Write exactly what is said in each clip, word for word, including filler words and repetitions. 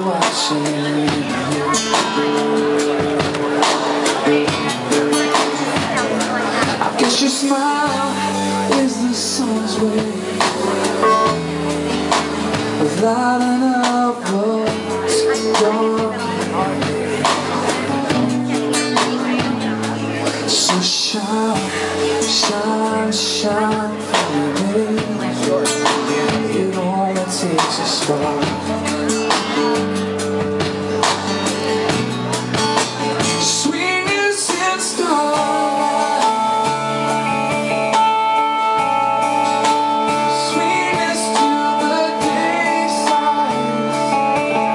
watching you. I guess your smile is the sun's way, without enough words gone. So shine, shine, shine for me. It only takes a spark. Sweetness in starlight, sweetness till the day sighs,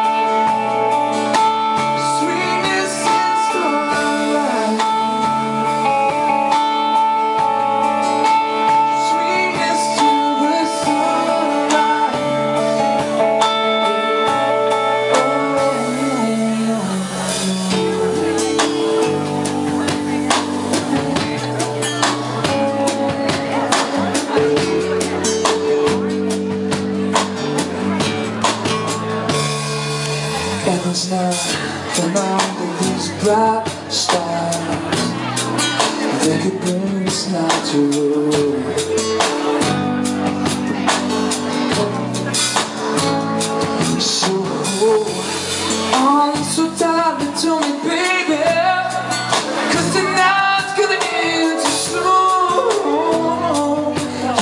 sweetness in starlight, sweetness till the sunrise. Endless night, the night of these bright stars, they could bring us night to rule. So hold on so tightly to me, baby, 'cause tonight's gonna end too soon.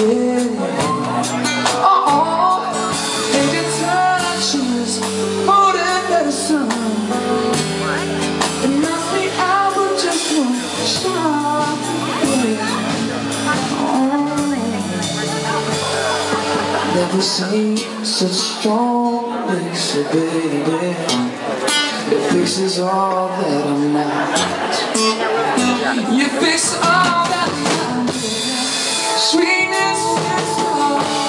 Yeah, oh, and your touch is holding medicine. It knocks me out with just one shot. Never seen such strong links, so baby, it fixes all that I'm not. You fix all that I'm not. Sweetness is all.